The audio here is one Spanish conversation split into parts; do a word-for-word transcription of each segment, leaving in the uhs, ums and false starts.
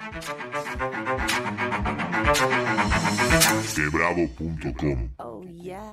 Quebravo punto com. Oh, yeah.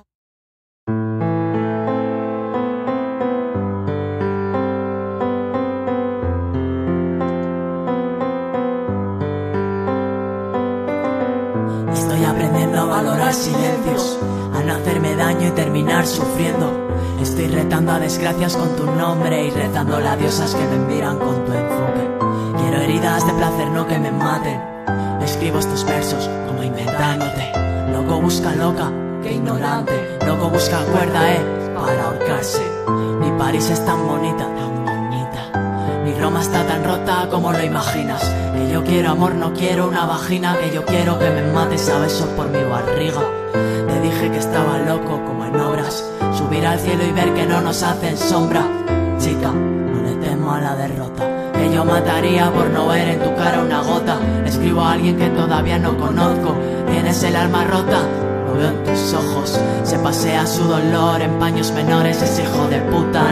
Estoy aprendiendo a valorar silencios, a no hacerme daño y terminar sufriendo. Estoy retando a desgracias con tu nombre y rezándole a diosas que me miran con tu enfoque. Quiero heridas de placer, no que me maten. Escribo estos versos como inventándote. Loco busca loca, que ignorante. Loco busca cuerda, eh, para ahorcarse. Mi París es tan bonita, tan bonita. Mi Roma está tan rota como lo imaginas. Que yo quiero amor, no quiero una vagina. Que yo quiero que me mates a besos por mi barriga. Te dije que estaba loco como en obras. Subir al cielo y ver que no nos hacen sombra. Chica, no le temo a la derrota. Que yo mataría por no ver en tu cara una gota. Escribo a alguien que todavía no conozco. Tienes el alma rota, lo veo en tus ojos. Se pasea su dolor en paños menores. Ese hijo de puta